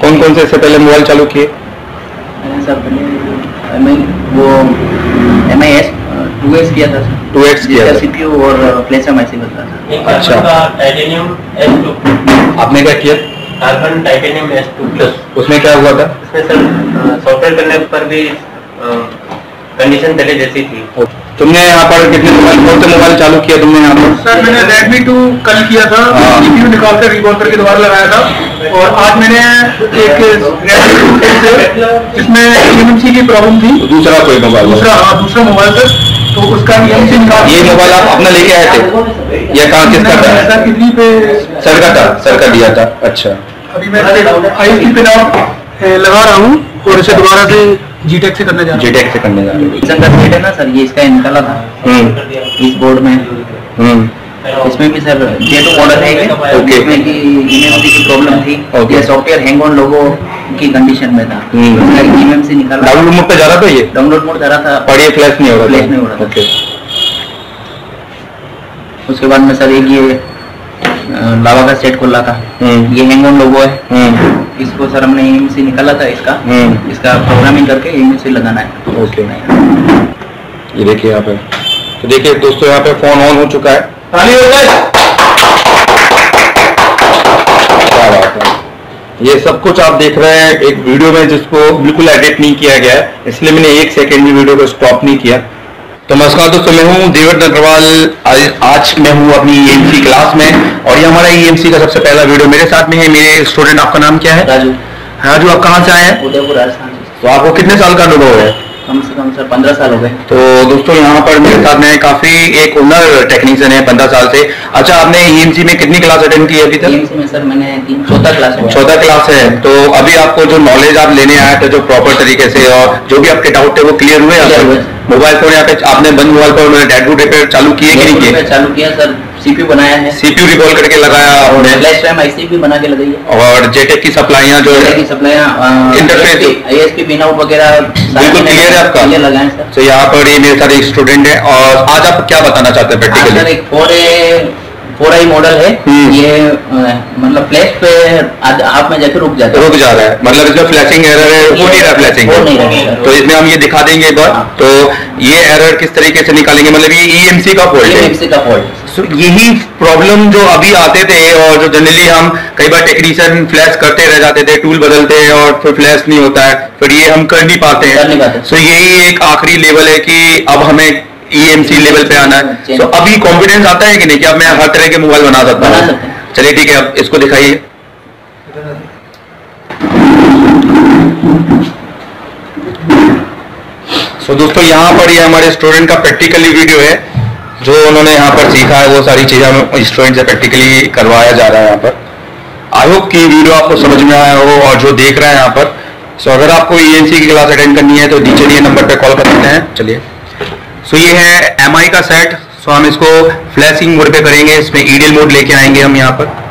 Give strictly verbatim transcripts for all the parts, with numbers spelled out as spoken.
कौन कौन से इससे पहले मोबाइल चालू किए? मैंने सर पहले वो M I S two X किया था। टू एक्स किया था। सीपीयू और फ्लैश एम आई सी बता था। अच्छा, टाइटेनियम एस टू। आपने क्या किया? Carbon titanium S two plus. उसमें क्या हुआ था? उसमें सर सॉफ्टवेयर करने पर भी कंडीशन पहले जैसी थी। तुमने यहाँ पर कितने मोबाइल कौन से मोबाइल चालू किया तुमने यहाँ पर? सर मैंने रेडमी टू कल किया था, सीपीयू निकाल कर रिकॉल करके दोबारा लगाया था। और आज मैंने एक रेडमी टू जिसमें ईएमसी की प्रॉब्लम थी। दूसरा कोई मोबाइल? दूसरा हाँ दूसरा मोबाइल सर, तो उसका ईएमसी निकाल। ये मोबाइल आप अपना लेके आए थे या कहाँ किसका था? सर कितनी पे सर का था, सर का दिया था। अच्छा, अभी मैं आई एस पे नाम लगा रहा हूँ और इसे दोबारा से जीटेक से करने जा रहा हूँ। जीटेक से करने जा रहे हैं। का सेट है ना सर, ये इसका निकाला था इस बोर्ड में। हम्म, इसमें भी सर जे टू मॉडल है ओके, इसमें की ईएमसी की प्रॉब्लम थी। ये सॉफ्टवेयर हैंग ऑन लोगों की कंडीशन में था। ईएमसी निकाला। डाउनलोड मोड पे जा रहा था ये? डाउनलोड मोड जा रहा था पर ये फ्लैश नहीं हो रहा? फ्लैश नहीं हो रहा। ओके। उसके बाद में सर एक ये लावा का सेट खोला था। ये हैंग ऑन लोगो है। इसको सर हमने ईएमसी निकाला था इसका। इसका प्रोग्रामिंग करके ईएमसी लगाना है। ओके, ये देखिए यहाँ पे। तो देखिए दोस्तों, यहाँ पे फोन ऑन हो चुका है। ताली हो जाए। क्या बात है। ये सब कुछ आप देख रहे हैं एक वीडियो में जिसको बिल्कुल एडिट नहीं किया गया है, इसलिए मैंने एक सेकेंड भी वीडियो को स्टॉप नहीं किया। तो नमस्कार दोस्तों, मैं हूं देवेंद्र अग्रवाल। आज मैं हूं अपनी ईएमसी क्लास में और ये हमारा ईएमसी का सबसे पहला वीडियो। मेरे साथ में है मेरे स्टूडेंट। आपका नाम क्या है? राजू। राजू, आप कहाँ से आए हैं? उदयपुर राजस्थान। तो आपको कितने साल का अनुभव है? कम से कम सर पंद्रह साल हो गए। तो दोस्तों यहाँ पर मेरे साथ में काफी एक ओनर टेक्नीशियन है पंद्रह साल से। अच्छा, आपने ईएमसी में कितनी क्लास अटेंड की अभी तक? ईएमसी में सर मैंने तीन चौथा क्लास हुआ। चौथा क्लास है। तो अभी आपको जो नॉलेज आप लेने आए थे जो प्रॉपर तरीके से और जो भी आपके डाउट थे वो क्लियर हुए? मोबाइल फोन यहाँ पे आपने बंद मोबाइल फोन में डेडबूट रिपेयर चालू किए कि नहीं किए? चालू किया सर। सीपीयू बनाया है। सीपीयू रिकॉल करके लगाया आपने? फ्लैश रैम आईसी भी बना के लगाई है। और जेटेक की सप्लाइयां जो है, सप्लाइयां इंटरफेस आईएसपी पिन आउट वगैरह बिल्कुल क्लियर है आपका? लगाए सर। तो यहाँ पर ये मेरे साथ एक स्टूडेंट है और आज आप क्या बताना चाहते हैं प्रैक्टिकली? एक four A four I model है। ये मतलब फ्लैश पे आप में जाके रुक जाता है। रुक जा रहा है मतलब इसमें फ्लैशिंग एरर है, हो नहीं रहा फ्लैशिंग। हो नहीं रहा। तो इसमें हम ये दिखा देंगे एक बार। तो ये एरर किस तरीके से निकालेंगे, मतलब ये ईएमसी का फॉल्ट है। ईएमसी का फॉल्ट। सो यही प्रॉब्लम जो अभी आते थे और जो जनरली हम कई बार टेक्नीशियन फ्लैश करते रह जाते थे, टूल बदलते हैं और फिर फ्लैश नहीं होता है, फिर ये हम कर नहीं पाते हैं। सो यही एक आखिरी लेवल है कि अब हमें ईएमसी लेवल पे आना है। तो अभी कॉन्फिडेंस आता है कि नहीं कि अब मैं हर तरह के मोबाइल बना सकता हूँ? चलिए ठीक है, अब इसको दिखाइए। सो दोस्तों यहाँ पर ये हमारे स्टूडेंट का प्रैक्टिकली वीडियो है जो उन्होंने यहाँ पर सीखा है, वो सारी चीजें हमें स्टूडेंट से प्रैक्टिकली करवाया जा रहा है यहाँ पर। आई होप कि वीडियो आपको समझ में आया हो और जो देख रहे हैं यहाँ पर। सो अगर आपको ईएमसी की क्लास अटेंड करनी है तो नीचे दिए नंबर पे कॉल कर सकते हैं। चलिए, सो ये है एमआई का सेट। सो हम इसको फ्लैशिंग मोड पे करेंगे, इसमें ईडीएल मोड लेके आएंगे हम यहाँ पर।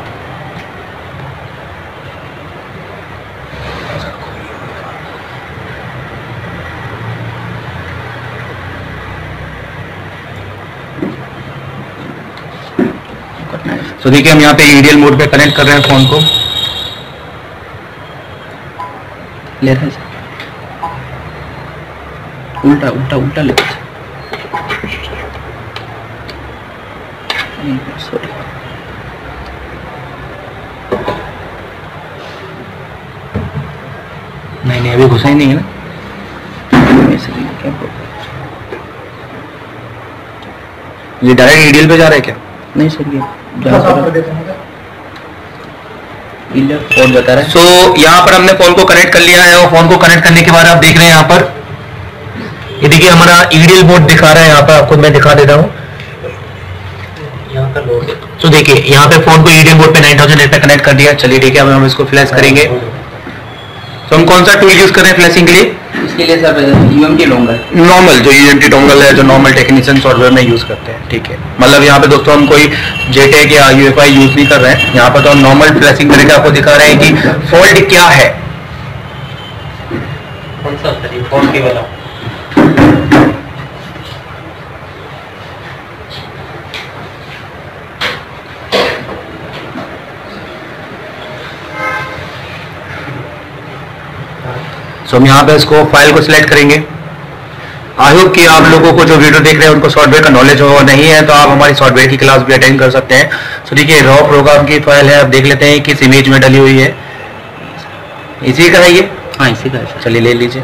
तो देखिए हम यहाँ पे ईडीएल मोड पे कनेक्ट कर रहे हैं फोन को। ले रहे हैं उल्टा उल्टा उल्टा ले सॉरी। नहीं नहीं अभी घुसा ही नहीं है ना। ये डायरेक्ट ईडीएल पे जा रहा है क्या? नहीं सर, ये फोन बता रहा है। सो यहाँ पर हमने फोन को कनेक्ट कर लिया है और फोन को कनेक्ट करने के बाद आप देख रहे हैं यहाँ पर ये देखिए हमारा ईडीएल मोड दिखा रहा है। यहाँ पर आपको मैं दिखा देता हूँ। तो देखिए यहाँ पे फोन को ईडीएल मोड पे नाइन थाउज़ेंड एट पे कनेक्ट कर दिया। चलिए ठीक है, अब हम इसको फ्लैश करेंगे। तो हम कौन सा टूल यूज कर रहे हैं फ्लैशिंग के लिए? इसके लिए सर यूएमटी डोंगल, नॉर्मल जो यूएमटी डोंगल है जो नॉर्मल टेक्नीशियन सॉफ्टवेयर में यूज करते हैं। ठीक है, मतलब यहाँ पे दोस्तों हम कोई जेटेक या यूएफआई यूज नहीं कर रहे हैं। यहाँ पर तो हम नॉर्मल फ्लैशिंग करके आपको दिखा रहे हैं कि फॉल्ट क्या है। कौन सा फॉल्ट की वाला? सो हम यहाँ पे इसको फाइल को सिलेक्ट करेंगे। आई होप कि आप लोगों को जो वीडियो देख रहे हैं उनको सॉफ्टवेयर का नॉलेज हो, नहीं है तो आप हमारी सॉफ्टवेयर की क्लास भी अटेंड कर सकते हैं। सो देखिए रॉ प्रोग्राम की फाइल है, आप देख लेते हैं किस इमेज में डली हुई है। इसी का है ये? हाँ इसी का है। चलिए ले लीजिए।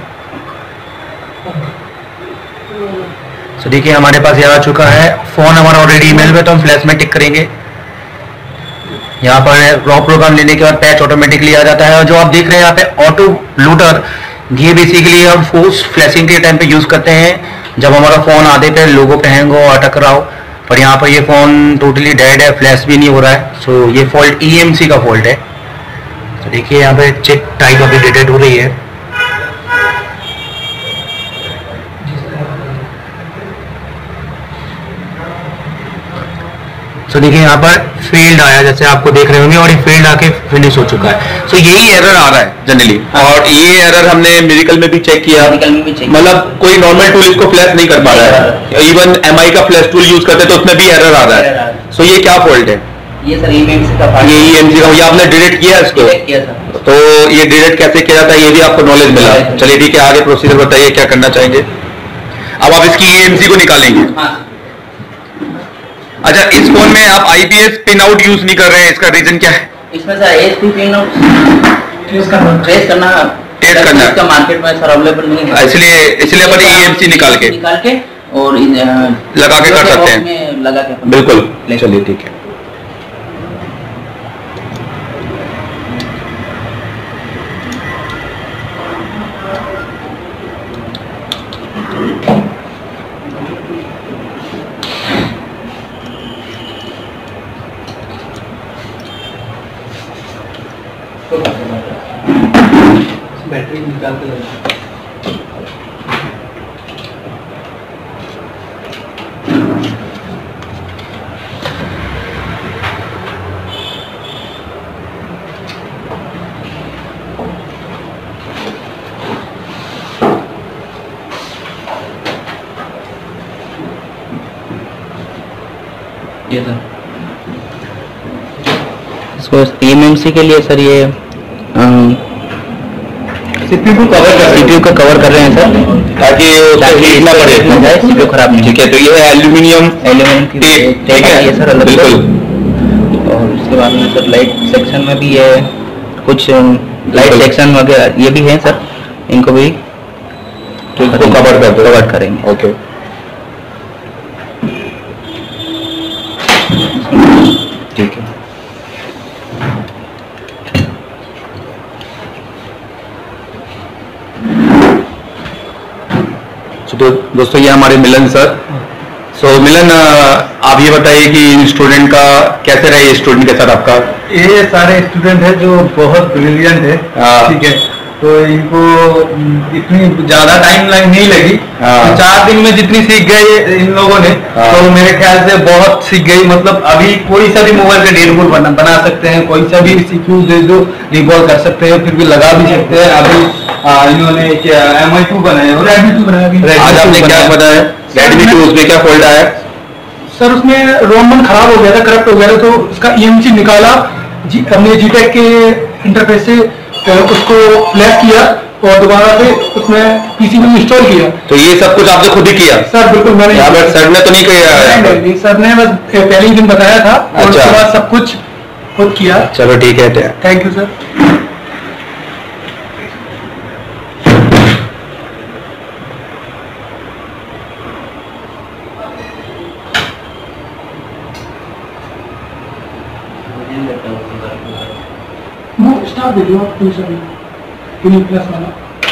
सो देखिए हमारे पास ये आ चुका है। फोन हमारा ऑलरेडी ईमेल में, तो हम फ्लैश में टिक करेंगे। यहाँ पर रॉ प्रोग्राम लेने के बाद पैच ऑटोमेटिकली आ जाता है। और जो आप देख रहे हैं यहाँ पे ऑटो लूटर, ये बेसिकली हम फोर्स फ्लैशिंग के टाइम पे यूज करते हैं जब हमारा फोन आधे पे लोगो पे हैंग हो, अटक रहा हो। पर यहाँ पर ये फोन टोटली डेड है, फ्लैश भी नहीं हो रहा है। सो ये फॉल्ट ई एम सी का फॉल्ट है। तो देखिए यहाँ पे चेक टाइप अभी डिटेक्ट हो रही है। सो देखिए यहाँ पर फील्ड आया जैसे आपको देख रहे होंगे, और ये फील्ड आके फिनिश हो चुका है। सो यही एरर आ रहा है जनरली। और ये एरर हमने मिरेकल में भी चेक किया, मतलब कोई नॉर्मल टूल इसको फ्लैश नहीं कर पा रहा है। इवन एम आई का फ्लैश टूल यूज करते तो उसमें भी एरर आ रहा है। सो ये क्या फॉल्ट है? ये सर ई एम सी का ये ई एम सी का, ये आपने डिलीट किया इसको? किया सर। तो ये डिलीट कैसे किया जाता है ये भी आपको नॉलेज मिला। चलिए ठीक है, आगे प्रोसीजर बताइए क्या करना चाहेंगे। अब आप इसकी ई एम सी को निकालेंगे। अच्छा, इस फोन में आप I P S pin out use नहीं कर रहे हैं, इसका रीजन क्या है? इसमें sir A S P pin out trace करना ट्रेस करना ट्रेस करना इसका मार्केट में सर अवेलेबल नहीं है, इसलिए इसलिए अपन ई एम सी निकाल के निकाल के और लगा के कर सकते हैं। लगा के बिल्कुल, चलिए ठीक है। बैटरी निकाल के ये था इसको ई एम सी के लिए सर ये सीपीयू को कवर कर सीपीयू का कवर कर रहे हैं सर, ताकि हीट ना पड़े, सीपीयू खराब नहीं। ठीक है, तो ये है एल्यूमिनियम एल्यूमिनियम की ठीक है ये सर अलग। बिल्कुल। और उसके बाद में सर लाइट सेक्शन में भी है कुछ लाइट सेक्शन वगैरह ये भी है सर, इनको भी तो कवर कर कवर करेंगे। ओके ठीक है। तो दोस्तों ये हमारे मिलन सर। सो so, मिलन आप ये बताइए कि स्टूडेंट का कैसे रहे, स्टूडेंट के साथ आपका? ये सारे स्टूडेंट है जो बहुत ब्रिलियंट है, ठीक है, तो इनको इतनी ज्यादा टाइम नहीं लगी। तो चार दिन में जितनी सीख गए इन लोगों ने, तो मेरे ख्याल से बहुत सीख गई। मतलब अभी कोई सा भी मोबाइल का डेडबोल बना बना सकते हैं, कोई सा भी सीपीयू दे दो रिकॉल कर सकते हैं, फिर भी लगा भी सकते हैं। अभी इन्होंने क्या एम आई टू बनाया और रेडमी टू बनाया। आज आपने क्या बताया? रेडमी टू, उसमें क्या फॉल्ट आया सर? उसमें रोम खराब हो गया था, करप्ट हो गया था, तो उसका ई एम सी निकाला, जी हमने जीटेक के इंटरफेस से उसको फ्लैश किया और दोबारा से उसमें पीसी में इंस्टॉल किया। तो ये सब कुछ आपने खुद ही किया? सर बिल्कुल मैंने। सर ने तो नहीं किया? सर ने बस पहले ही दिन बताया था। अच्छा। और उसके बाद सब कुछ खुद किया। चलो ठीक है, thank you sir. Star video plus वाला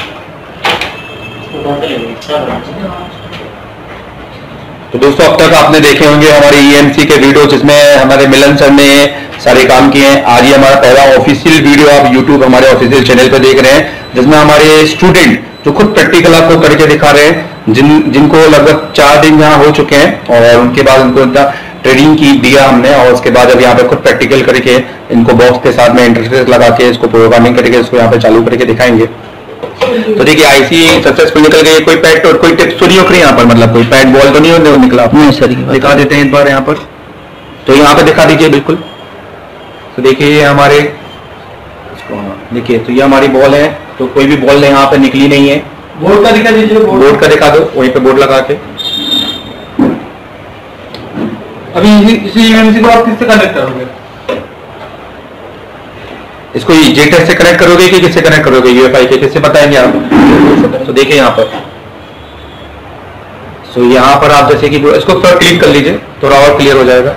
तो दोस्तों अब तक आपने देखे होंगे हमारे ई एम सी के वीडियो, जिसमें हमारे मिलन सर ने सारे काम किए हैं। आज ये हमारा पहला ऑफिशियल वीडियो आप यूट्यूब हमारे ऑफिशियल चैनल पे देख रहे हैं, जिसमें हमारे स्टूडेंट जो खुद प्रैक्टिकल आपको करके दिखा रहे हैं, जिन जिनको लगभग चार दिन यहाँ हो चुके हैं और उनके बाद उनको ट्रेनिंग की दिया हमने, और उसके बाद अब यहाँ पे खुद प्रैक्टिकल करके इनको बॉक्स के साथ में इंटरफेस लगा के इसको प्रोग्रामिंग करके इसको यहाँ पे चालू करके दिखाएंगे। तो देखिए आईसी सक्सेसफुल निकल गई। कोई पैड और कोई टिप्स तो नहीं हो रही यहाँ पर, मतलब कोई पैड बॉल तो नहीं निकला? नहीं सर, दिखा देते हैं एक बार यहाँ पर, तो यहाँ पे दिखा दीजिए बिल्कुल। तो देखिए हमारे देखिए, तो ये हमारी बॉल है, तो कोई भी बॉल यहाँ पे निकली नहीं है। बोर्ड का दिखा दीजिए, बोर्ड का दिखा दो, वहीं पे बोर्ड लगा के। अभी इसी यूएमसी को आप किससे कनेक्ट करोगे? इसको जेटर से कनेक्ट करोगे कि किससे कनेक्ट करोगे? यूएफआई के किससे बताएंगे आप? तो देखिए यहाँ पर, तो यहाँ पर आप जैसे कि इसको थोड़ा क्लिक कर लीजिए, थोड़ा और क्लियर हो जाएगा।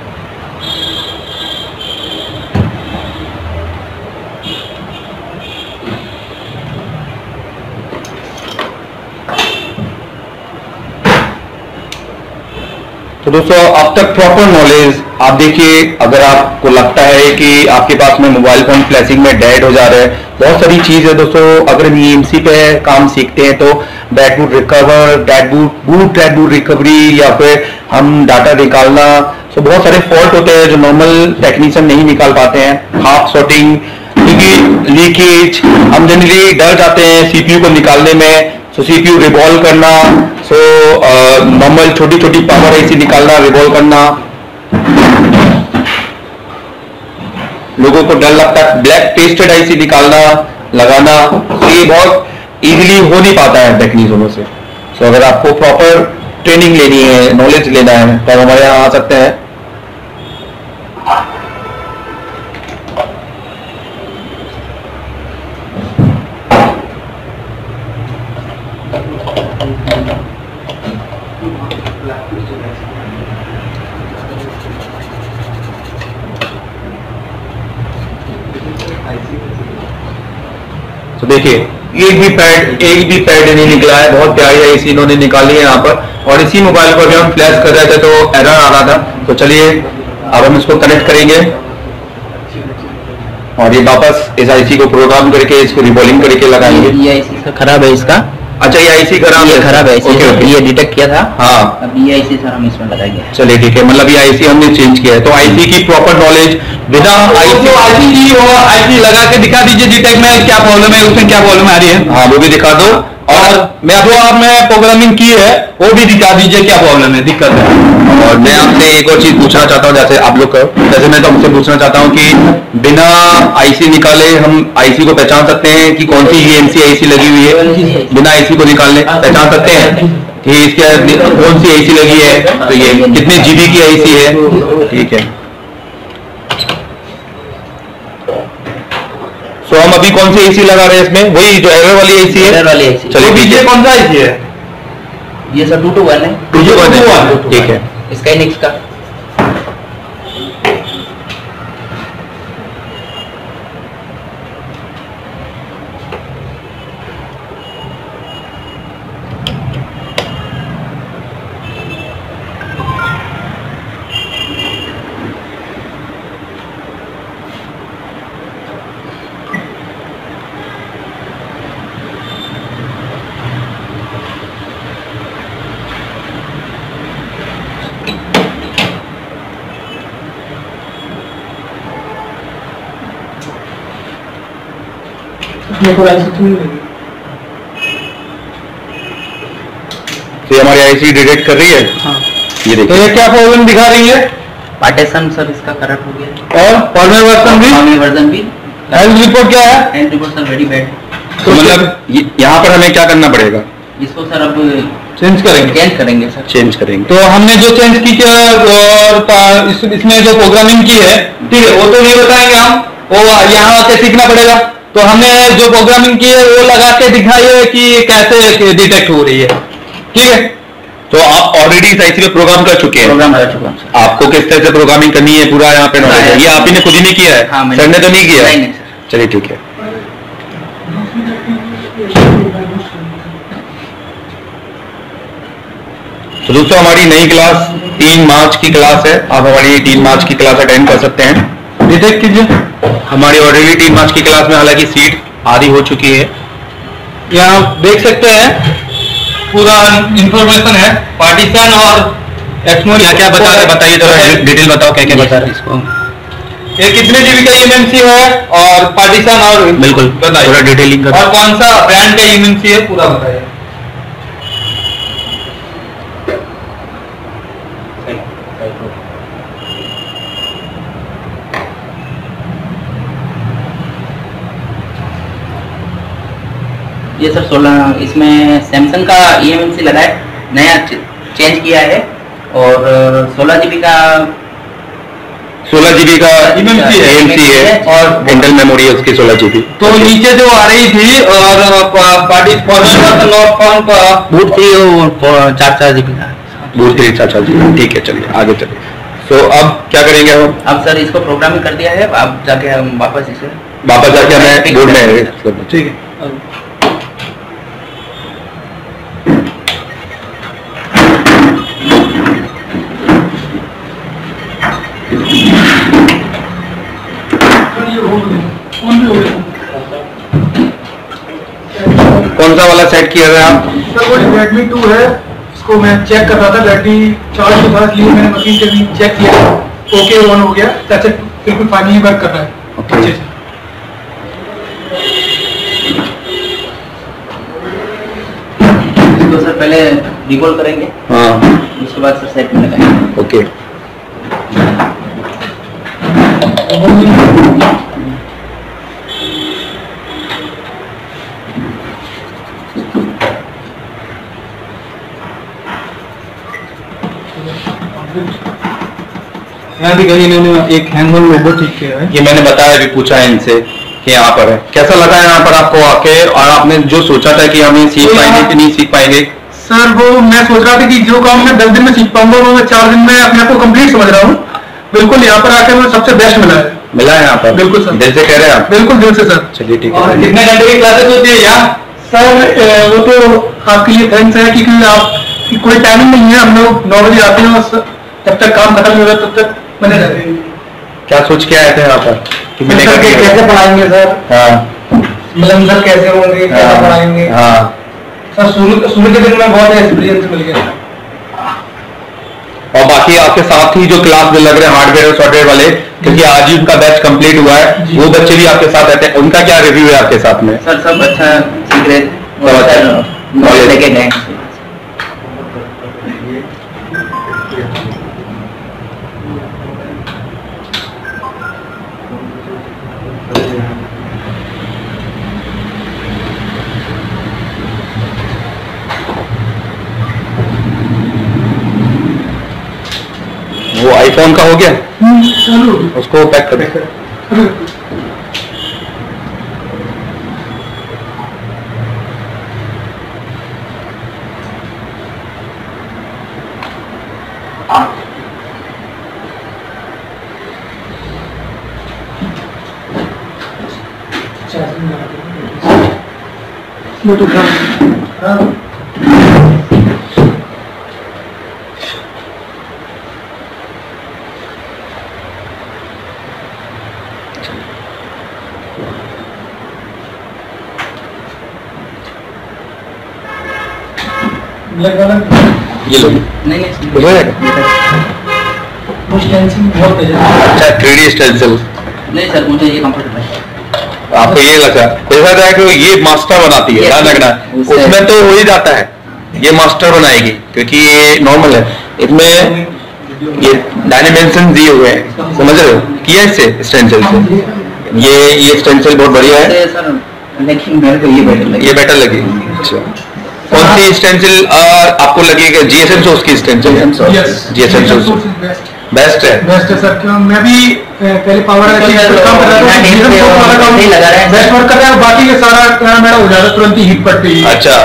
तो दोस्तों, अब तक प्रॉपर नॉलेज आप देखिए, अगर आपको लगता है कि आपके पास में मोबाइल फोन फ्लैशिंग में डेड हो जा रहा है, बहुत सारी चीज है दोस्तों। अगर हम ईएमसी पे काम सीखते हैं तो dead boot recover, dead boot boot dead boot recovery, या फिर हम डाटा निकालना, तो बहुत सारे फॉल्ट होते हैं जो नॉर्मल टेक्नीशियन नहीं निकाल पाते हैं। हाफ शॉर्टिंग, लीकेज, हम जनरली डर जाते हैं सीपीयू को निकालने में, सो सीपीयू रिवॉल्व करना, सो नॉर्मल छोटी छोटी पावर आईसी निकालना, रिवॉल्व करना। लोगों को डर लगता है ब्लैक पेस्टेड आईसी निकालना, लगाना, तो ये बहुत इजीली हो नहीं पाता है टेक्नीशियनों से। सो अगर आपको प्रॉपर ट्रेनिंग लेनी है, नॉलेज लेना है, तो हमारे यहाँ आ सकते हैं। तो देखिए, एक भी पैड एक भी पैड नहीं निकला है, बहुत प्यारी है इसी इन्होंने निकाली है यहाँ पर। और इसी मोबाइल पर भी हम फ्लैश कर रहे थे तो एरर आ रहा था। तो चलिए अब हम इसको कनेक्ट करेंगे और ये वापस इस आईसी को प्रोग्राम करके इसको रिबॉलिंग करके लगाएंगे। ये आईसी खराब है इसका। अच्छा, ये आईसी खराब है, खराब है। ओके ओके, ये डिटेक्ट किया था। हाँ, अब ये आईसी सर हम इसमें लगाएंगे। चलिए ठीक है, मतलब ये आईसी हमने चेंज किया है। तो आईसी की प्रॉपर नॉलेज बिना आईसी आईसी की हो, आईसी लगा के दिखा दीजिए डिटेक्ट में क्या प्रॉब्लम है, उसमें क्या प्रॉब्लम आ रही है। हाँ, वो भी दिखा दो। और मैं जो आपने प्रोग्रामिंग की है वो भी दिखा दीजिए क्या प्रॉब्लम है, दिक्कत है। और मैं आपसे एक और चीज पूछना चाहता हूँ, जैसे आप लोग करो, जैसे मैं तो आपसे पूछना चाहता हूँ कि बिना आईसी निकाले हम आईसी को पहचान सकते हैं कि कौन सी ईएमसी आईसी लगी हुई है? बिना आईसी को निकालने पहचान सकते हैं कि इसके कौन सी आईसी लगी है, तो ये कितने जीबी की आईसी है। ठीक है, तो हम अभी कौन सी एसी लगा रहे हैं इसमें? वही जो एरर वाली एसी है। एरर वाली एसी। चलिए, बीजे कौन सा एसी है? ये सर टू टू वन है। टू टू वन है, ठीक है। स्काइनिक्स का। तो हमारी आईसी डिटेक्ट कर रही है। हाँ। ये देखिए, तो ये क्या प्रॉब्लम दिखा रही है? पार्टीशन सर इसका करप्ट हो गया। और फॉर्मवेयर वर्जन भी, फॉर्मवेयर वर्जन भी। हेल्थ रिपोर्ट क्या है? Health report sir very bad. तो मतलब ये- यहाँ पर हमें क्या करना पड़ेगा? इसको सर अब चेंज करेंगे। चेंज करेंगे सर। चेंज करेंगे। तो हमने जो चेंज की क्या और पा- इस, इसमें जो प्रोग्रामिंग की है, ठीक है, वो तो नहीं बताएंगे हम, वो यहाँ आके सीखना पड़ेगा। तो हमने जो प्रोग्रामिंग की है वो लगा के दिखाइए कि कैसे डिटेक्ट हो रही है, ठीक है। तो आप ऑलरेडी इस आईसी पे प्रोग्राम कर चुके हैं। प्रोग्राम कर चुका हूँ सर। आपको किस तरह से प्रोग्रामिंग करनी है पूरा यहाँ पे नॉलेज है। ये आप ही ने खुद ही नहीं किया है? हाँ, मैंने- सर ने तो नहीं किया? नहीं नहीं सर। चलिए ठीक है। तो दोस्तों, हमारी नई क्लास तीन मार्च की क्लास है। आप हमारी तीन मार्च की क्लास अटेंड कर सकते हैं। डिटेक्ट कीजिए। हमारी ऑलरेडी तीन मार्च की क्लास में हालांकि सीट आधी हो चुकी है। यहाँ देख सकते हैं पूरा इंफॉर्मेशन है, पार्टीशन और एक्समोल क्या क्या बता रहे, बताइए थोड़ा डिटेल बताओ, क्या क्या बता रहे हैं इसको। ये कितने जीबी का ईएमसी है और पार्टीशन और बिल्कुल, बताइए थोड़ा डिटेलिंग करो। और कौन सा ब्रांड का ईएमसी है पूरा बताइए। ये सर सोलह इसमें सैमसंग का ई एम एम सी लगा है, नया चेंज किया है और सोलह जीबी का सोलह जीबी का एमसी है, है और इंटेल मेमोरी है उसकी सोलह जीबी। तो नीचे जो आ रही थी और पार्टी बूट थी वो चार चार जीबी का बूट थी चार चार जीबी। ठीक है, चलिए आगे चलिए। तो अब क्या करेंगे हम? अब सर इसको प्रोग्रामिंग कर दिया है, अब जाके हम वापस इसे वापस जाके हमें बोर्ड में। ठीक है, कौन सा वाला सेट किया है आप? सर वो रेडमी टू है, इसको मैं चेक कर रहा था, बैटरी चार्ज के बाद लिए मैंने मशीन से भी चेक किया, ओके ऑन हो गया, अच्छा बिल्कुल फाइनली वर्क कर रहा है। ओके इसको सर पहले रिकॉल करेंगे, हाँ, उसके बाद सर सेट में लगाएंगे। ओके यहाँ भी कहीं इन्होंने एक हैंग ऑन लोगो ठीक किया है। ये मैंने बताया, भी पूछा है इनसे कि यहाँ पर है। कैसा लगा यहाँ पर आपको आके, और आपने जो सोचा था कि हम सीख तो पाएंगे कि नहीं सीख पाएंगे? सर वो मैं सोच रहा था कि जो काम मैं दस दिन में सीख पाऊंगा वो मैं चार दिन में अपने आप को कंप्लीट समझ रहा हूँ। बिल्कुल यहाँ पर आके मुझे सबसे बेस्ट मिला है। मिला है यहाँ पर? बिल्कुल सर। दिल से कह रहे हैं आप? बिल्कुल दिल से सर। चलिए ठीक है। और कितने घंटे की क्लासेस होती है यहाँ? सर वो तो आपके लिए थैंक्स है क्योंकि आप कोई टाइमिंग नहीं है, हम लोग नौ बजे आते हैं और जब तक काम खत्म नहीं होता तब तक बने रहते हैं। क्या सोच के आए थे यहाँ पर कि मिलेगा? कैसे पढ़ाएंगे सर? हाँ, मिलन सर कैसे होंगे, कैसे पढ़ाएंगे? हाँ सर शुरू शुरू के दिन में बहुत एक्सपीरियंस मिल गया। और बाकी आपके साथ ही जो क्लास में लग रहे हैं हार्डवेयर और सॉफ्टवेयर वाले, क्योंकि आज ही उनका बैच कंप्लीट हुआ है, वो बच्चे भी आपके साथ रहते हैं, उनका क्या रिव्यू है आपके साथ में? सर सब अच्छा सीख रहे थे, नॉलेज लेके गए। वो आईफोन का हो गया, उसको पैक कर दे। ये लो, नहीं नहीं हो जाएगा। अच्छा, थ्री डी स्टेंसिल नहीं सर, मुझे ये कंफर्टेबल है। आपको ये लगा ऐसा था कि ये मास्टर बनाती है, ध्यान रखना, उसमें तो हो ही जाता है, ये मास्टर बनाएगी क्योंकि ये नॉर्मल है, इसमें ये डायमेंशन दिए हुए हैं, समझ रहे हो? किया इससे स्टेंसिल से, ये ये स्टेंसिल बहुत बढ़िया है सर, लेकिन मेरे को ये बेटर लगी। ये बेटर लगी। अच्छा, कौन सी स्टेंसिल आपको लगेगा? जीएसएम सोर्स की स्टेंसिल? जीएसएम सोर्स बेस्ट है। बेस्ट है सर, क्यों मैं भी पहले पावर काम कर रहा था, बेस्ट वर्क कर रहा है, बाकी के सारा मेरा हो जाता तुरंत ही हिट पड़ती है। अच्छा,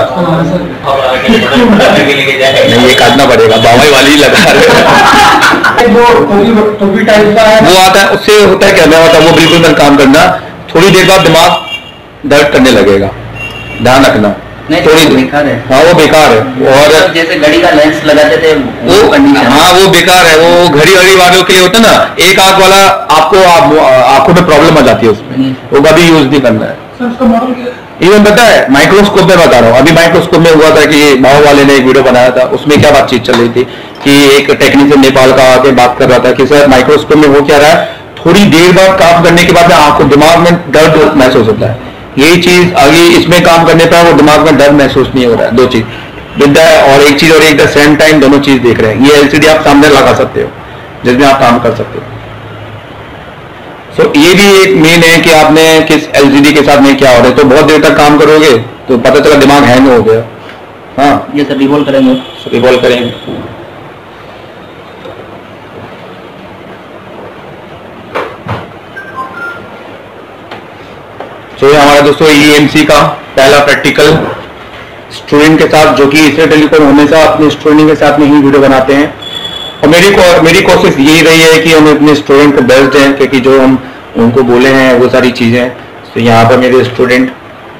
नहीं ये काटना पड़ेगा, बावाई वाली लगा रहे वो टाइप का है, वो आता है, उससे होता है क्या, मैं होता वो बिल्कुल मत काम करना, थोड़ी देर बाद दिमाग दर्द करने लगेगा, ध्यान रखना। थोड़ी बेकार है। हाँ वो बेकार है, और जैसे घड़ी का लेंस लगाते थे वो, हाँ वो बेकार है, वो घड़ी घड़ी वालों के लिए होता है ना, एक आंख वाला आपको आंखों में प्रॉब्लम आ जाती है उसमें, वो कभी यूज नहीं करना है। इवन पता है माइक्रोस्कोप में बता रहा हूँ, अभी माइक्रोस्कोप में हुआ था कि भाव वाले ने एक वीडियो बनाया था, उसमें क्या बातचीत चल रही थी कि एक टेक्नीशियन नेपाल का आके बात कर रहा था कि सर माइक्रोस्कोप में वो क्या रहा है, थोड़ी देर बाद काम करने के बाद आंखों दिमाग में दर्द महसूस होता है, यही चीज आगे इसमें काम करने पर वो दिमाग में दर्द महसूस नहीं हो रहा है। दो चीज विद्या और एक चीज और एक द सेम टाइम दोनों चीज देख रहे हैं। ये एलसीडी आप सामने लगा सकते हो जिसमें आप काम कर सकते हो। सो so, ये भी एक मेन है कि आपने किस एलसीडी के साथ में क्या हो रहा है। तो बहुत देर तक काम करोगे तो पता चला दिमाग हैंग हो गया। हाँ ये सर रिवॉल्व करेंगे, रिवॉल्व करेंगे। तो ये हमारा दोस्तों ईएमसी का पहला प्रैक्टिकल स्टूडेंट के साथ, जो कि इससे टेलीकॉम हमेशा अपने स्टूडेंट के साथ में ही वीडियो बनाते हैं। और मेरी को, मेरी कोशिश यही रही है कि हम अपने स्टूडेंट को बेस्ट दें, क्योंकि जो हम उनको बोले हैं वो सारी चीजें। तो यहाँ पर मेरे स्टूडेंट,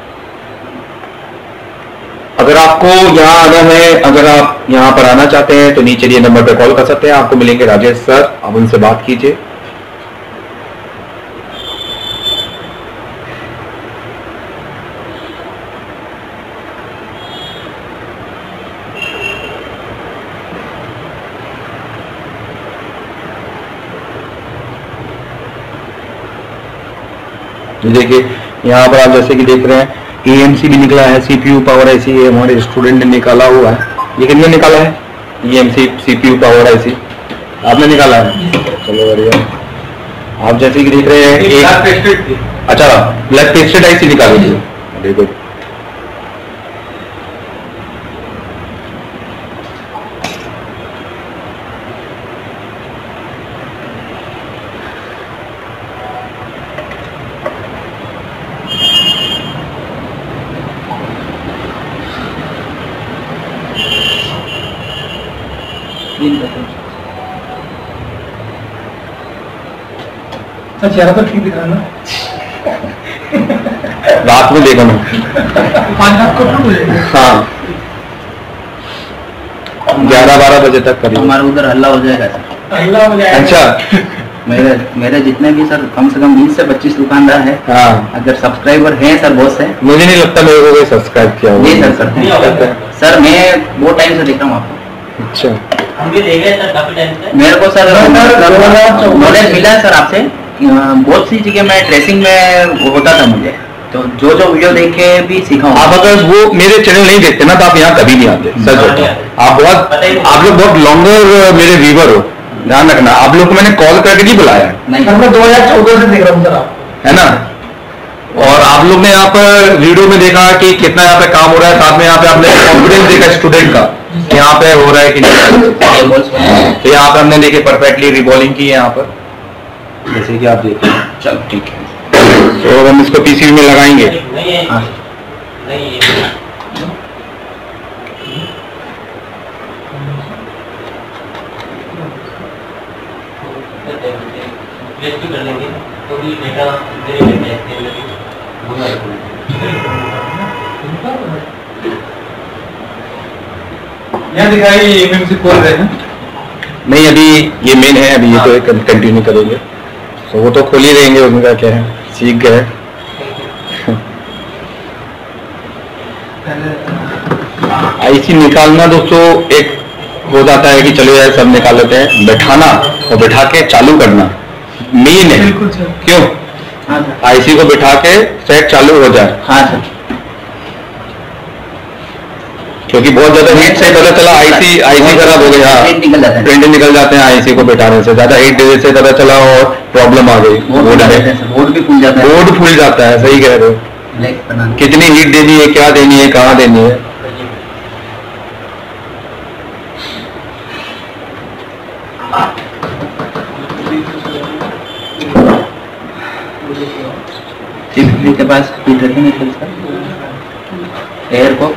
अगर आपको यहाँ आना है, अगर आप यहाँ पर आना चाहते हैं तो नीचे दिए नंबर पर कॉल कर सकते हैं, आपको मिलेंगे राजेश सर, आप उनसे बात कीजिए। देखिए यहाँ पर आप जैसे कि देख रहे हैं ईएमसी भी निकला है, सीपीयू पावर आईसी है, हमारे स्टूडेंट ने निकाला हुआ है। ये कितने निकाला है? ईएमसी सीपीयू पावर आईसी आपने निकाला है, चलो बढ़िया। आप जैसे कि देख रहे हैं एक, अच्छा ब्लैक टेस्टेड आईसी निकाली थी, देखो चेहरा तो ठीक दिख रहा है ना। रात में देखो ना, हाँ ग्यारह बारह बजे तक करिए, हमारे उधर हल्ला हो जाएगा सर, हल्ला हो जाएगा। अच्छा मेरे मेरे जितने भी सर कम से कम बीस से पच्चीस दुकानदार है, हाँ अगर सब्सक्राइबर हैं सर बहुत से। मुझे नहीं लगता मेरे को कोई सब्सक्राइब किया होगा। जी सर करते हैं सर, मैं बहुत टाइम से देख रहा हूँ आपको। अच्छा हम भी देख रहे हैं सर काफी टाइम से। मेरे को सर नॉलेज मिला है सर आपसे, बहुत सी जगह मैं ट्रेसिंग में होता था मुझे, तो जो जो वीडियो देख के भी सीखा हूँ। आप अगर वो मेरे चैनल नहीं देखते ना तो आप यहाँ कभी नहीं आते, सच बताओ। आप बहुत आप लोग बहुत लॉन्गर मेरे व्यूवर हो, ध्यान रखना। आप लोग को मैंने कॉल करके नहीं बुलाया, नहीं मैं दो हजार चौदह से देख रहा हूँ सर आप, है ना। और आप लोग ने यहाँ पर वीडियो में देखा कि कितना यहाँ पे काम हो रहा है, साथ में यहाँ पे आपने कॉन्फिडेंस देखा स्टूडेंट का यहाँ पे हो रहा है कि नहीं। तो यहाँ पे हमने देखे परफेक्टली रिबॉलिंग की है यहाँ पर, जैसे कि आप देख रहे हैं। चलो ठीक है, तो हम इसको पीसीबी में लगाएंगे। नहीं है, हाँ नहीं है। टेस्ट भी कर लेंगे तो भी डेटा दे देते हैं। यहाँ दिखाई एमएमसी खोल रहे हैं। नहीं अभी ये मेन है, अभी ये तो कंटिन्यू करेंगे, तो वो तो खोल ही देंगे, उनका क्या है, सीख गए। आईसी निकालना दोस्तों एक हो जाता है कि चलो यार सब निकाल लेते हैं, बैठाना और बैठा के चालू करना मेन है। क्यों? हाँ सर, आईसी को बैठा के सेट चालू हो जाए। हाँ सर, क्योंकि बहुत ज्यादा हीट से पता चला आईसी आईसी खराब हो गया, प्रिंट निकल जाता है, प्रिंट निकल जाते हैं आईसी को बैठाने से, ज्यादा हीट देने से पता चला और प्रॉब्लम आ गई, बोर्ड में बोर्ड भी फूल जाता है, बोर्ड फूल जाता है। सही कह रहे हो, ब्लैक बनाना। कितनी हीट देनी है, क्या देनी है, कहाँ देनी है। चिप के पास हीट रखेंगे फिर इसका एयर को।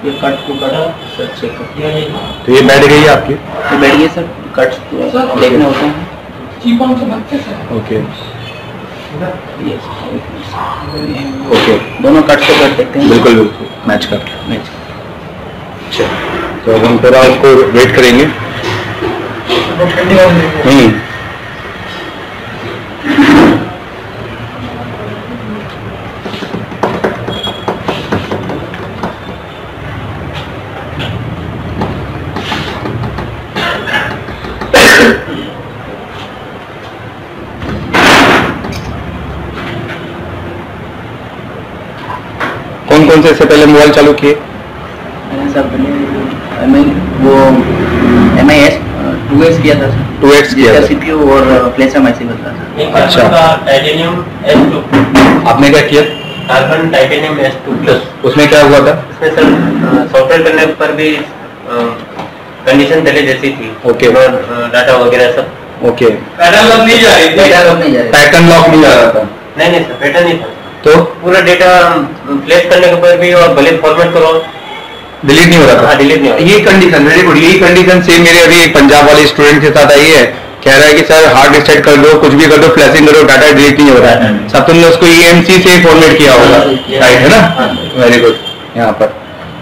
ये कट को कटा सर चेक कर। तो ये बैठ गई है आपकी? ये बैठ गई सर, कट देखने होते हैं। ओके ओके, दोनों कट से कट देखते हैं। बिल्कुल बिल्कुल मैच कर मैच। अच्छा, तो अब हम थोड़ा उसको वेट करेंगे। हम्म कौन कौन से इससे पहले मोबाइल चालू किए? सर पहले वो M I S two X किया था सर। टू एक्स किया था। सीपीयू और प्लेसम ऐसे बदला था। अच्छा, टाइटेनियम एस टू आपने क्या किया? Carbon titanium S two plus. उसमें क्या हुआ था? उसमें सर सॉफ्टवेयर करने पर भी कंडीशन पहले जैसी थी। ओके, डाटा वगैरह सब ओके। पैटर्न लॉक नहीं जा रही थी। पैटर्न लॉक नहीं जा रही। पैटर्न लॉक नहीं जा रहा था? नहीं नहीं सर, पैटर्न नहीं था। तो पूरा डेटा प्लेस करने के पर भी और भले फॉर्मेट करो डिलीट नहीं हो रहा था? हाँ, डिलीट नहीं हो रहा। ये कंडीशन वेरी गुड। यही कंडीशन सेम मेरे अभी एक पंजाब वाले स्टूडेंट के साथ आई है। कह रहा है कि सर हार्ड रिसेट कर दो, कुछ भी कर दो, फ्लैशिंग करो, डाटा डिलीट नहीं हो रहा है। सब तुमने उसको ई एम सी से फॉर्मेट किया होगा, राइट है ना? Very good. यहाँ पर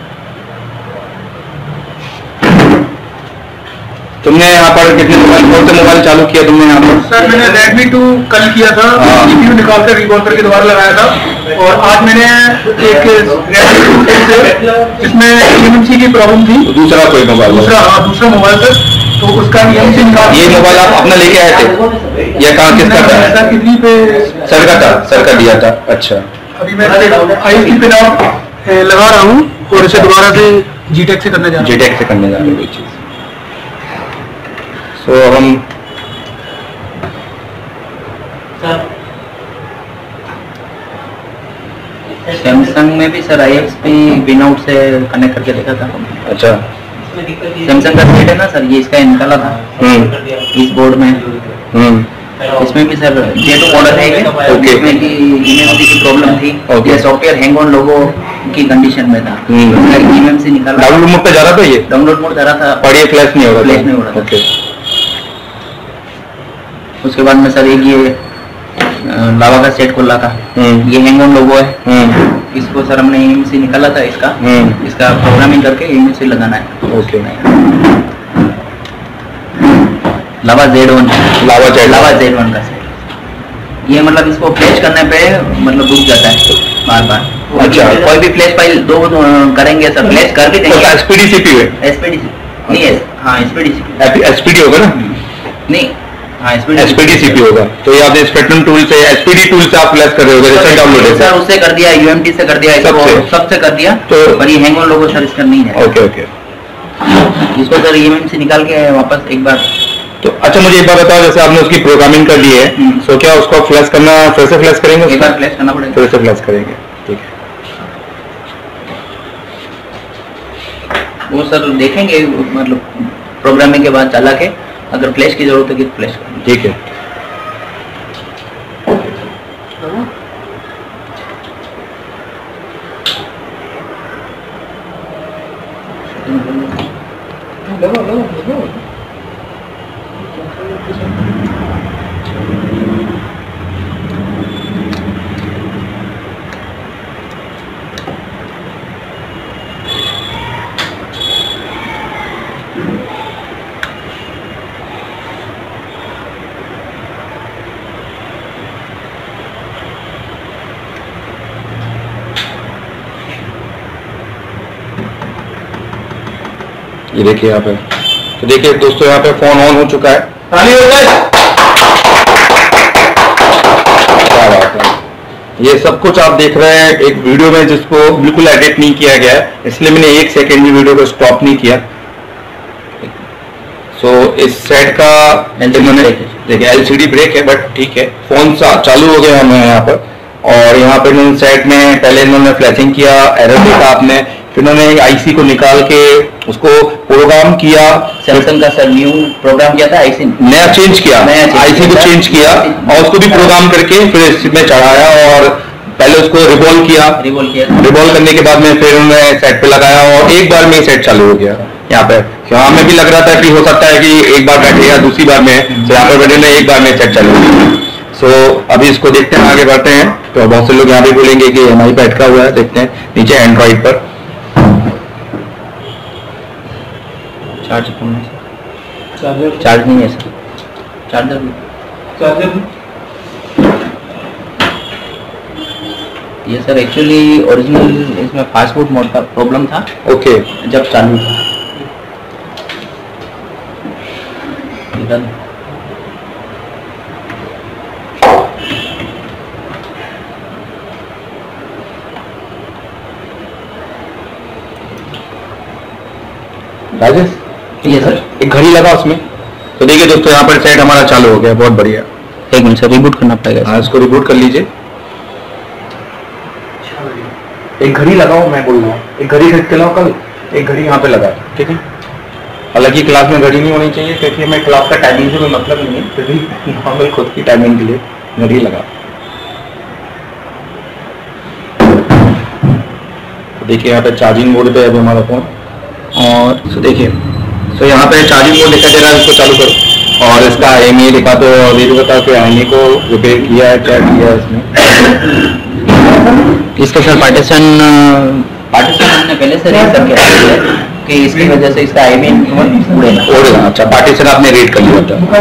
तुमने यहाँ पर कितने मोबाइल, कौन से मोबाइल चालू किया तुमने यहाँ पर? सर मैंने Redmi टू कल किया था, सीपीयू निकाल कर रिकॉल करके दोबारा लगाया था। और आज मैंने एक Redmi टू इसमें ईएमसी की प्रॉब्लम थी। दूसरा कोई मोबाइल? दूसरा हाँ दूसरा मोबाइल सर, तो उसका ईएमसी निकाल। ये मोबाइल आप अपना लेके आए थे या कहाँ, किसका था? सर कितनी पे? सर का था, सर का दिया था। अच्छा, अभी मैं आईसी पे नाम लगा रहा हूँ और इसे दोबारा से जीटेक से करने जा रहा हूँ। जीटेक से करने जा रहे हैं कोई चीज। तो हम सैमसंग में भी sir I X P pin out से कनेक्ट करके देखा था। अच्छा, सैमसंग का सेट है ना सर, ये इसका निकाला था इस बोर्ड में। हम्म इसमें भी सर जे टू मॉडल है कि ओके, इसमें की ईएमसी की प्रॉब्लम थी। ओके, ये सॉफ्टवेयर हैंग ऑन लोगो की कंडीशन में था। ईएमसी निकाला। डाउनलोड मोड पे जा रहा था? ये डाउनलोड मोड जा रहा था और ये फ्लैश नहीं हो रहा था? फ्लैश नहीं हो रहा था। ओके। उसके बाद में सर एक ये लावा का सेट खोला था, ये हैंग ऑन लोगो है। इसको सर हमने ईएमसी निकाला था इसका। इसका प्रोग्रामिंग करके ईएमसी लगाना है। Okay. Lava Z one Lava Z Lava Z one का सेट। ये मतलब इसको फ्लैश करने पे मतलब रुक जाता है बार बार। अच्छा, कोई भी फ्लैश फाइल दो करेंगे सर, फ्लैश कर भी देंगे। एसपीडी सीपीयू है? एसपीडी नहीं है, हाँ एसपीडी एसपीडी होगा ना? नहीं, हाँ एसपीडी सीपीयू होगा। तो ये आपने स्पेक्ट्रम टूल से, एसपीडी टूल से आप फ्लैश कर रहे होगे, जैसे डाउनलोड है सर। उससे कर दिया, यूएमटी से कर दिया, सबसे सबसे कर दिया। तो पर ये हैंग ऑन लोगो सर इसका नहीं है। Okay okay. इसको सर ईएमसी निकाल के वापस एक बार। तो अच्छा, मुझे एक बार बताओ, जैसे आपने उसकी प्रोग्रामिंग कर दी है, तो क्या उसको फ्लैश करना, फिर से फ्लैश करेंगे? एक बार फ्लैश करना पड़ेगा, फिर से फ्लैश करेंगे, ठीक है। वो सर देखेंगे मतलब प्रोग्रामिंग के बाद चला के, अगर फ्लैश की जरूरत है कि फ्लैश करेंगे, ठीक है। ये देखिए यहाँ पे, तो देखिए दोस्तों यहाँ पे फोन ऑन हो चुका है। ताली हो जाए। क्या बात है। ये सब कुछ आप देख रहे हैं एक वीडियो में जिसको बिल्कुल एडिट नहीं किया गया है, इसलिए मैंने एक सेकेंड भी वीडियो को स्टॉप नहीं किया। सो so, इस सेट का देखिए एलसीडी ब्रेक है, बट ठीक है, फोन चालू हो गया हमें यहाँ पर। और यहाँ पे इन्होंने सेट में पहले इन्होंने फ्लैशिंग किया, एरर देखा आपने, फिर उन्होंने आईसी को निकाल के उसको प्रोग्राम किया। सैमसंग का सर न्यू प्रोग्राम किया था, आईसी नया चेंज किया, आईसी को चेंज किया और उसको भी प्रोग्राम करके फिर इसमें चढ़ाया और पहले उसको रिवॉल्व किया रिवॉल्व किया रिवॉल्व करने के बाद में फिर उन्होंने सेट पे लगाया और एक बार में सेट चालू हो गया यहाँ पे। यहाँ में भी लग रहा था कि हो सकता है कि एक बार बैठे या दूसरी बार में, तो यहाँ पर बैठे ने एक बार में सेट चालू हो गया। सो so, अभी इसको देखते हैं, आगे बढ़ते हैं। तो बहुत से लोग यहाँ भी बोलेंगे कि एम आई पे अटका हुआ है, देखते हैं नीचे एंड्रॉइड पर चार्ज चार्जर चार्ज नहीं है सर, चार्जर चार्जर ये सर एक्चुअली ओरिजिनल इसमें फास्ट फूड मोड का प्रॉब्लम था। Okay okay. जब चालू था राजेश ये सर एक घड़ी लगा उसमें। तो देखिए दोस्तों यहाँ पर सेट हमारा चालू हो गया, बहुत बढ़िया। एक मिनट सर रिबूट करना पड़ेगा। हाँ इसको रिबूट कर लीजिए। एक घड़ी लगाओ, मैं बोल रहा हूँ एक घड़ी खरीद के लाओ कल, एक घड़ी यहाँ पे लगा, ठीक है। हालांकि क्लास में घड़ी नहीं होनी चाहिए क्योंकि हमें क्लास का टाइमिंग से कोई मतलब नहीं है, फिर भी नॉर्मल खुद की टाइमिंग के लिए घड़ी लगा। तो देखिए यहाँ पे चार्जिंग मोड पे है अभी हमारा फोन, और तो देखिए तो यहाँ पे चार्जिंग मोड दिखाई दे रहा है, इसको चालू करो और इसका आई एम ई दिखा दो और ये भी बताओ कि आई एम ई को रिपेयर किया है क्या किया है इसमें। इसका सर पार्टीशन पार्टीशन हमने पहले से रेड करके रखा है कि इसकी वजह से इसका आई एम ई उड़ेगा उड़ेगा। अच्छा पार्टीशन आपने रेड कर लिया था।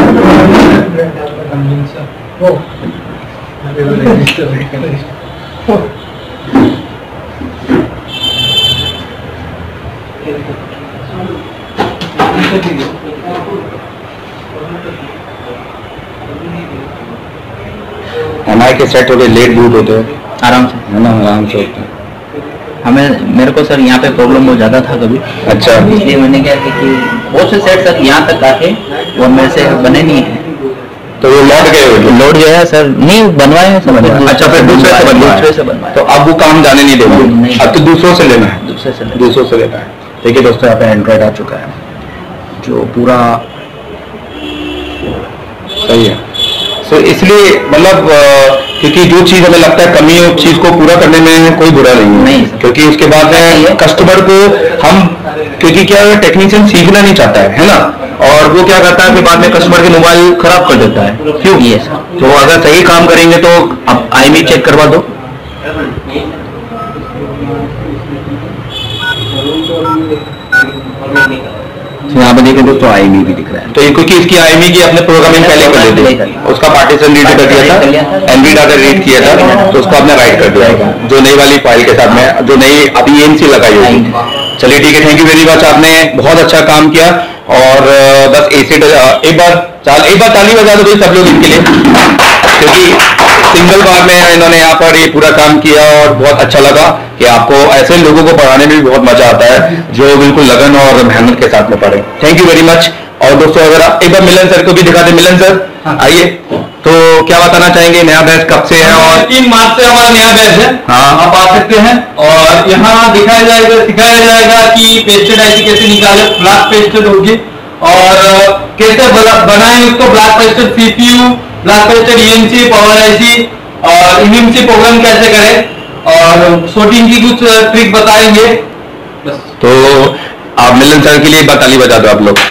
एम आई के सेट हो गए, लेट बूट होते हैं आराम से, है ना, आराम से होते हैं। हमें मेरे को सर यहाँ पे प्रॉब्लम बहुत ज़्यादा था कभी। अच्छा इसलिए मैंने क्या कि बहुत से सेट सर यहाँ तक आके और मेरे से बने नहीं है, तो वो लौट गए हो? लोड गया है सर, नहीं बनवाए हैं सब। अच्छा फिर दूसरे से बनवाए? दूसरे से बनवाए। तो अब वो काम जाने नहीं देंगे, अब तो दूसरों से लेना है। दूसरे से दूसरों से लेना है। देखिए दोस्तों यहाँ पे एंड्रॉइड आ चुका है जो पूरा सही है। तो इसलिए मतलब क्योंकि जो चीज हमें लगता है कमी है उस चीज को पूरा करने में कोई बुरा नहीं है, नहीं। क्योंकि उसके बाद में कस्टमर को हम, क्योंकि क्या है टेक्नीशियन सीखना नहीं चाहता है, है ना, और वो क्या करता है कि बाद में कस्टमर के मोबाइल खराब कर देता है। क्यों? ये तो अगर सही काम करेंगे तो आप आई एम ई चेक करवा दो। यहाँ पे देखें दोस्तों आई एम ई भी दिख रहा है, तो क्योंकि इसकी आई एम ई की अपने प्रोग्रामिंग पहले कर दी थी, उसका पार्टीशन रीड कर दिया था, एनवीड अगर रीड किया था तो उसको आपने राइट कर दिया जो नई वाली फाइल के साथ में, जो नई अभी ई एम सी लगाई हुई। चलिए ठीक है, थैंक यू वेरी मच, आपने बहुत अच्छा काम किया। और बस एसिड एक बार चाल एक बार ताली बजा दो सब लोग इनके लिए, क्योंकि सिंगल बार में इन्होंने यहाँ पर ये पूरा काम किया और बहुत अच्छा लगा कि आपको ऐसे लोगों को पढ़ाने में भी बहुत मजा आता है जो बिल्कुल लगन और मेहनत के साथ में पढ़े। Thank you very much. और दोस्तों अगर आप एक बार मिलन सर को भी दिखा दें, मिलन सर आइए, तो क्या बताना चाहेंगे, नया बैच कब से है? और तीन मार्च से हमारा नया बैच है, हाँ आप आ सकते हैं। और यहाँ दिखाया जाएगा सिखाया जाएगा कि पेस्टेड आईसी कैसे निकाले, ब्लॉक पेस्टेड होगी, और कैसे बनाए उसको, block pasted CPU, block pasted EMC, power IC और ईएमसी प्रोग्राम कैसे करें, और शूटिंग की कुछ ट्रिक बताएंगे। बस तो आप मिलन सर के लिए एक बार ताली बजा दो आप लोग,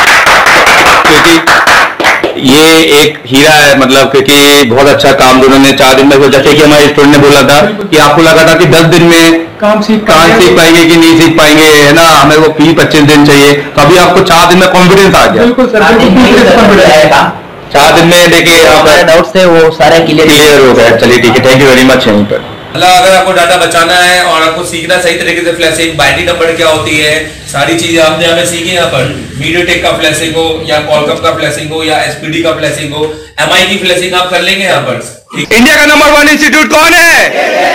क्योंकि ये एक हीरा है, मतलब क्योंकि बहुत अच्छा काम उन्होंने चार दिन में, जैसे कि हमारे स्टूडेंट ने बोला था कि आपको लगा था कि दस दिन में काम सीख कहाँ सीख पाएंगे कि नहीं सीख पाएंगे, है ना, हमें वो बीस पच्चीस दिन चाहिए, तो अभी आपको चार दिन में कॉन्फिडेंस आ गया। बिल्कुल सर, चार दिन में देखिए हमारे डाउट्स थे वो सारे क्लियर क्लियर हो गए। चलिए ठीक है, थैंक यू वेरी मच। यहीं पर मतलब अगर आपको डाटा बचाना है और आपको सीखना सही तरीके से फ्लैशिंग, बाइनरी नंबर क्या होती है, सारी चीजें आपने हमें सीखी यहाँ पर। मीडियाटेक का फ्लैशिंग हो या कॉलकम का फ्लैशिंग हो या एसपीडी का फ्लैशिंग हो, एमआई की फ्लैशिंग आप कर लेंगे यहाँ पर। इंडिया का नंबर वन इंस्टीट्यूट कौन है?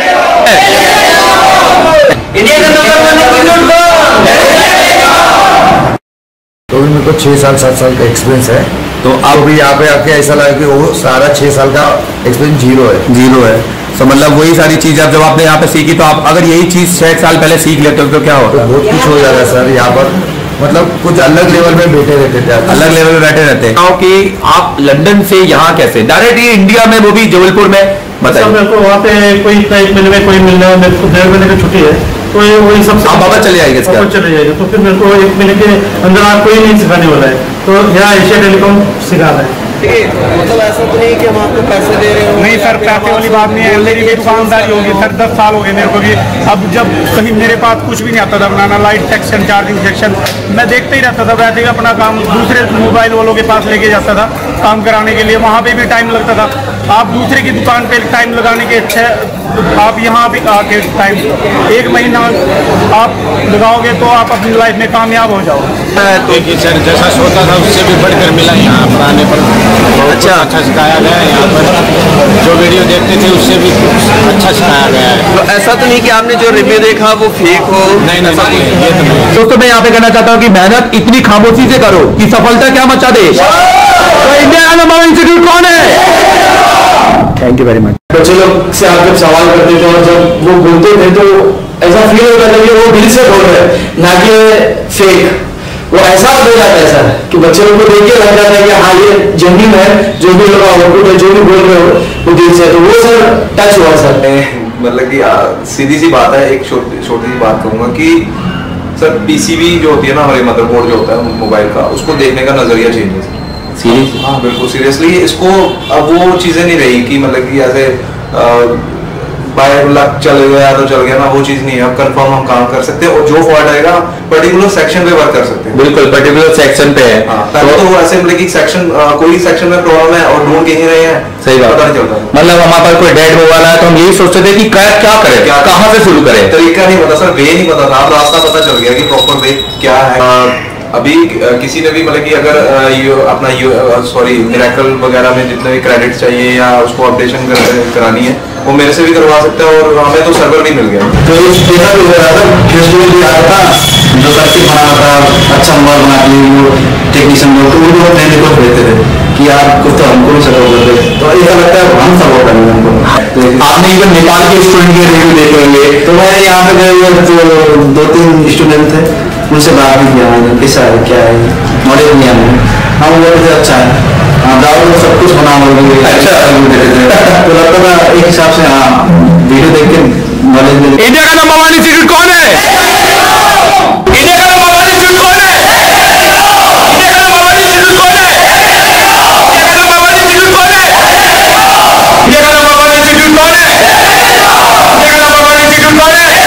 इंडिया का नंबर वन इंस्टीट्यूट कौन है? तो मेरे को छह साल सात साल का एक्सपीरियंस है, तो आप भी यहाँ पे आके ऐसा लगा कि वो सारा छह साल का एक्सपीरियंस जीरो है जीरो है। तो मतलब वही सारी चीज अब जब आपने यहाँ पे सीखी, तो आप अगर यही चीज छह साल पहले सीख लेते हो तो क्या होता? तो बहुत कुछ हो जाता है सर। यहाँ पर मतलब कुछ अलग लेवल में बैठे रहते थे, अलग लेवल में बैठे रहते हैं। कि आप लंदन से यहाँ कैसे डायरेक्ट इंडिया में, वो भी जबलपुर में बताइए। मेरे को वहाँ पे कोई एक महीने में कोई मिलना है, मेरे को डेढ़ महीने की छुट्टी है, तो ये वही सब आप वापस चले जाएंगे इसका? वापस चले जाएंगे, तो फिर मेरे को एक महीने के अंदर आप कोई नहीं सिखाने वाला है, तो यहाँ एशिया टेलीकॉम सिखा रहा है। मतलब ऐसा तो नहीं कि हम आपको पैसे दे रहे हो? नहीं सर, पैसे वाली बात नहीं है, मेरी भी दुकानदारी होगी सर, दस साल हो गए मेरे को भी। अब जब कहीं मेरे पास कुछ भी नहीं आता था बनाना, लाइट सेक्शन, चार्जिंग सेक्शन, मैं देखते ही रहता था, वैसे ही अपना काम दूसरे मोबाइल वालों के पास लेके जाता था काम कराने के लिए, वहाँ पे भी टाइम लगता था। आप दूसरे की दुकान पे टाइम लगाने के अच्छे, आप यहाँ भी आके टाइम एक महीना आप लगाओगे तो आप अपनी लाइफ में कामयाब हो जाओगे। देखिए सर, जैसा सोचा था उससे भी बढ़कर मिला यहाँ पर आने पर। अच्छा अच्छा सिखाया गया है यहाँ पर, जो वीडियो देखते थे उससे भी अच्छा सिखाया गया है। तो ऐसा तो नहीं कि आपने जो रिव्यू देखा वो फेक हो? नहीं नहीं, नहीं ये तो नहीं। दोस्तों मैं यहाँ पे कहना चाहता हूँ कि मेहनत इतनी खामोशी से करो कि सफलता क्या मचा दे। तो इंडिया नंबर इंस्टीट्यूट कौन है? Thank you very much. बच्चे लोग से आप जब सवाल करते थे और जब वो बोलते थे तो ऐसा फील होता था कि वो दिल से बोल रहे हैं, ना कि फेक। वो एहसास हो जाता है सर कि बच्चे लोग को देख के लग जाता है कि हाँ ये जेन्युइन है, जो भी लोग आउटपुट है, जो भी बोल रहे हो वो दिल से, तो वो सर टच हुआ सर। मतलब कि सीधी सी बात है, एक छोटी छोटी सी बात कहूँगा कि सर पीसीबी जो होती है ना, हमारे मदरबोर्ड जो होता है मोबाइल का, उसको देखने का नजरिया चेंज है। सीरियसली? हाँ बिल्कुल सीरियसली। इसको अब वो चीज़ें नहीं रही कि मतलब कि ऐसे बाय लक चल गया तो चल गया ना, वो चीज़ नहीं है। अब कंफर्म हम काम कर सकते हैं और जो फॉल्ट आएगा पर्टिकुलर सेक्शन पे वर्क कर सकते हैं। बिल्कुल पर्टिकुलर सेक्शन पे है। हाँ, तो, तो वो ऐसे मतलब कि सेक्शन कोई सेक्शन में प्रॉब्लम है और ढूंढ कहीं रहे हैं, सही बात, पता नहीं चलता। मतलब हमारे पास कोई डेड मोबाइल है तो हम यही सोचते थे कि क्या क्या करें, क्या कहाँ से शुरू करें, तरीका नहीं पता सर, वे नहीं पता था। अब रास्ता पता चल गया कि प्रॉपर वे क्या है। अभी किसी ने भी मतलब कि अगर यू, अपना यू सॉरी मिरेकल वगैरह में जितने भी क्रेडिट चाहिए या उसको अपडेशन कर, करानी है वो मेरे से भी करवा सकते हैं और हमें तो सर्वर भी मिल गया। तो इस पेपर भी हो रहा था, फेस्टिवल भी आ रहा था, जो सर्किट बना रहा था, अच्छा मोबाइल बना के वो टेक्नीशियन लोग तो वो लोग मेरे को भेजते थे कि आप कुछ तो हमको भी सर्व कर दे, तो ऐसा लगता है हम सर्व करेंगे हमको। आपने इवन नेपाल के स्टूडेंट के रिव्यू देखे होंगे, तो मैं यहाँ पे गए जो दो तीन स्टूडेंट थे उनसे बात भी किया मैंने, कैसा है क्या है नॉलेज नहीं है। हाँ वो बोलते अच्छा है, हाँ दारू में सब कुछ बना होगा, अच्छा तो लगता था एक हिसाब से हाँ वीडियो देख के नॉलेज मिले। इंडिया का नंबर वन इंस्टीट्यूट कौन है? इंडिया का नंबर वन इंस्टीट्यूट कौन है? इंडिया का नंबर वन इंस्टीट्यूट कौन है? इंडिया का नंबर वन इंस्टीट्यूट कौन है? इंडिया का नंबर वन इंस्टीट्यूट कौन है? इंडिया का नंबर वन इंस्टीट्यूट कौन है?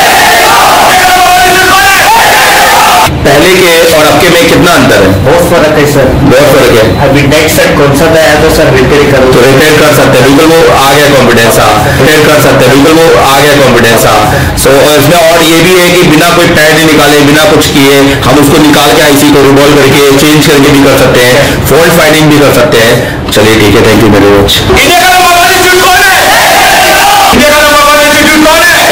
पहले के और अब के में कितना अंतर है? बहुत फर्क है सर, बहुत फर्क है। अभी नेक्स्ट सेट कौन सा आया तो सर रिपेयर करो तो रिपेयर कर सकते हैं, बिल्कुल वो आ गया कॉन्फिडेंस। हाँ रिपेयर कर सकते हैं, बिल्कुल वो आ गया कॉन्फिडेंस। हाँ सो इसमें और ये भी है कि बिना कोई पैड निकाले, बिना कुछ किए हम उसको निकाल के आईसी को रिवॉल्व करके चेंज करके भी कर सकते हैं, फॉल्ट फाइंडिंग भी कर सकते हैं। चलिए ठीक है, thank you very much. India का नंबर वन इंस्टीट्यूट कौन है? इंडिया का नंबर वन इंस्टीट्यूट कौन है?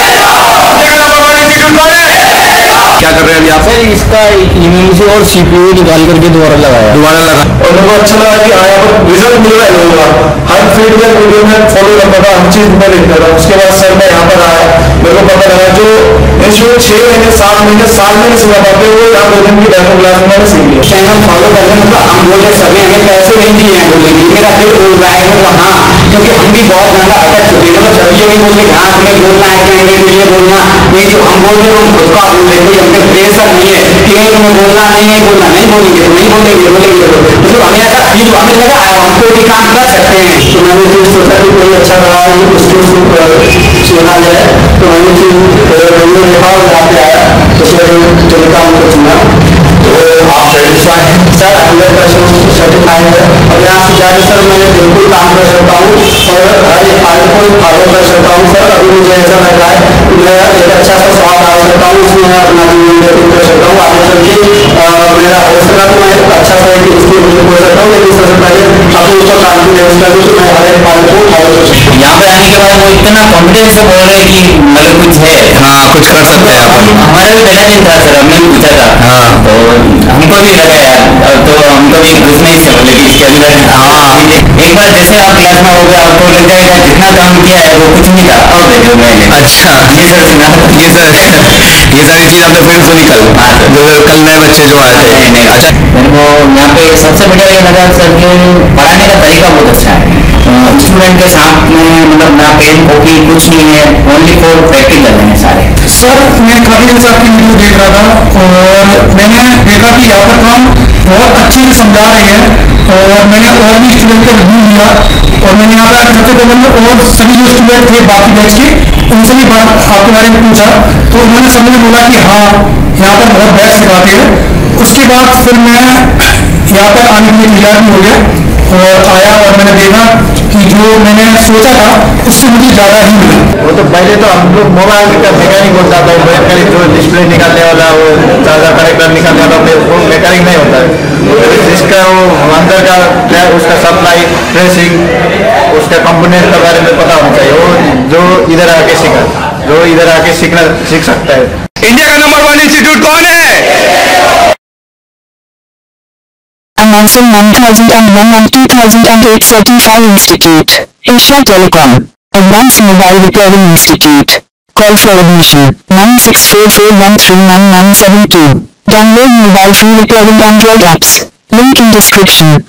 इंडिया का नंबर वन इंस्टीट्यूट कौन है? क्या कर रहे हैं अभी आप? सर इसका ईमेल से और सीपीयू निकाल करके दोबारा लगाया, दोबारा लगा और मेरे को अच्छा लगा कि हाँ यहाँ पर रिजल्ट मिल रहा है लोगों का, हर फीडबैक वीडियो में फॉलो करता था, हर चीज में देखता था। उसके बाद सर मैं यहाँ पर आया, मेरे को पता लगा जो इंस्टीट्यूट छह महीने सात महीने साल में नहीं सीखा पाते वो यहाँ दो दिन की डेमो क्लास में मैंने सीख लिया। चैनल फॉलो करने मतलब हम बोल रहे सभी हमें पैसे नहीं दिए हैं बोले, मेरा दिल बोल रहा है मतलब हाँ, क्योंकि हम भी बहुत ज्यादा अटक चुके हैं, मतलब सभी ये नहीं बोलते हाँ हमें बोलना है क्या के लिए बोलना, ये जो हम बोल रहे हैं हम खुद का बोल रहे हैं, हमें प्रेशर नहीं है कि नहीं तुम्हें बोलना नहीं है, बोलना नहीं बोलेंगे तो नहीं बोलेंगे बोलेंगे मतलब हमें ऐसा फील हुआ, हमें लगा हमको भी काम कर सकते हैं। तो मैंने फिर सोचा कि कोई अच्छा रहा उसको सुना जाए, तो मैंने फिर रेडियो नेपाल यहाँ पे आया तो सर टेलीकॉम को चुना। तो आप सेटिस्फाई हैं? सर हंड्रेड परसेंट सर्टिफाइड है और यहाँ से जाकर सर मैं बिल्कुल काम कर सकता हूँ और हर एक फाइल को फॉलो कर सकता हूँ। सर अभी मुझे ऐसा लग रहा है कि मैं एक अच्छा सा स्वाद आ सकता हूँ, उसमें मैं अपना जीवन व्यतीत कर सकता हूँ। आगे चल के मेरा हो सका तो मैं अच्छा सा एक स्कूल मुझे बोल सकता हूँ, लेकिन सबसे पहले अपने ऊपर कॉन्फिडेंस कर दूँ तो मैं हर एक फाइल को फॉलो कर सकता हूँ। यहाँ पे आने के बाद वो इतना कॉन्फिडेंस से बोल रहे हैं कि मतलब कुछ है, हाँ कुछ कर सकते हैं आप। हमारा भी पहला दिन था सर, हमने पूछा था हाँ तो हमको भी लगा यार, तो हमको भी उसमें से बोले कि इसके अंदर हाँ एक बार जैसे आप क्लास में हो गया आपको लग जाएगा जितना काम किया है वो कुछ नहीं था और देखो मैंने अच्छा ये सर सुना ये सर ये सारी चीज आपने फिर सुनी कल जो कल नए बच्चे जो आए थे। अच्छा मेरे को यहाँ पे सबसे बढ़िया ये लगा सर कि पढ़ाने का तरीका बहुत अच्छा है, स्टूडेंट के साथ में मतलब ना पेन कॉपी कुछ नहीं है, ओनली फॉर प्रैक्टिकल है सारे। सर मैं काफी देर से आपकी वीडियो देख रहा था और मैंने देखा कि यहाँ पर काम बहुत अच्छे से समझा रहे हैं और मैंने और भी स्टूडेंट का रिव्यू लिया और मैंने यहाँ पर सबसे पहले में और सभी जो स्टूडेंट थे बाकी बैच के उनसे भी बात आपके बारे में पूछा तो उन्होंने सबने बोला कि हाँ यहाँ पर बहुत बेस्ट सिखाते हैं। उसके बाद फिर मैं यहाँ पर आने के लिए तैयार भी हो गया और आया और मैंने देखा कि जो मैंने सोचा था उससे मुझे ज़्यादा ही मिला। वो तो पहले तो हम लोग मोबाइल का मैकेनिक होता था, मैकेनिक जो डिस्प्ले निकालने वाला वो चार्जर कनेक्टर निकालने वाला वो मैकेनिक नहीं होता है। जिसका वो अंदर का उसका सप्लाई ट्रेसिंग उसका कंपोनेंट के बारे में पता होना चाहिए, वो जो इधर आके सीखा जो इधर आके सीखना सीख सकता है। इंडिया का नंबर वन इंस्टीट्यूट कौन है? Announcing one thousand one and two thousand eight Certified Institute, Asia Telecom, Advanced Mobile Repairing Institute. Call for admission nine six four four one three nine nine seven two. Download mobile free repairing Android apps. Link in description.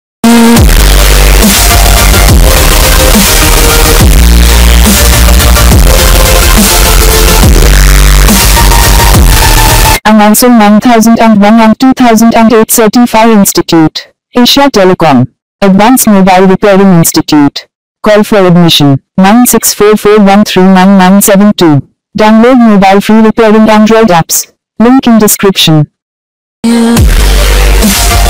Announcing one thousand one and two thousand eight Certified Institute, Asia Telecom, Advanced Mobile Repairing Institute. Call for admission nine six four four one three nine nine seven two. Download mobile free repairing Android apps. Link in description.